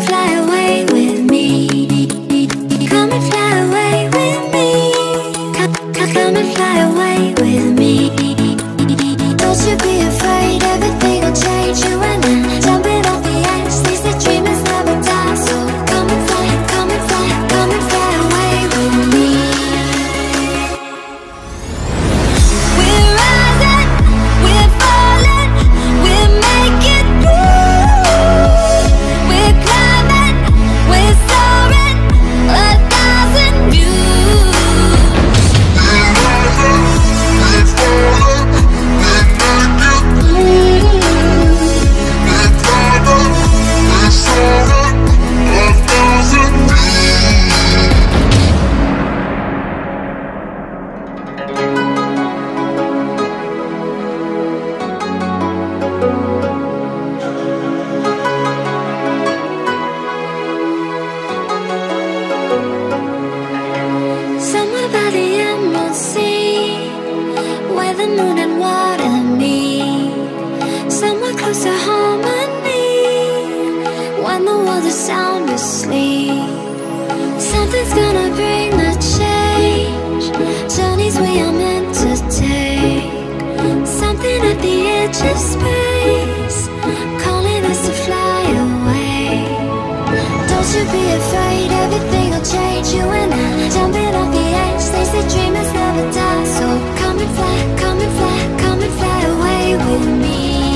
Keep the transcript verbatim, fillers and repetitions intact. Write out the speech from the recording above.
fly away with me. Come and fly away with me. Come, come, come and fly away with me. Don't you be afraid, everything will change. You and I, jumping off the edge. They say dreamers never die. So come and fly, come and fly, come and fly away with me. We're rising, we're falling, we're making through. We're climbing, we're soaring, a thousand views. We're rising, we're falling, we're making through. We're climbing, we're soaring, a thousand views. Somewhere by the emerald sea, where the moon and water meet. Somewhere close to harmony, when the world is sound asleep. Something's gonna bring the change, journeys we are meant to take. Something at the edge of space, calling us to fly away. Don't you be afraid, everything will change. You and I, jumping off the edge. They say dreamers never die. So come and fly, come and fly, come and fly away with me.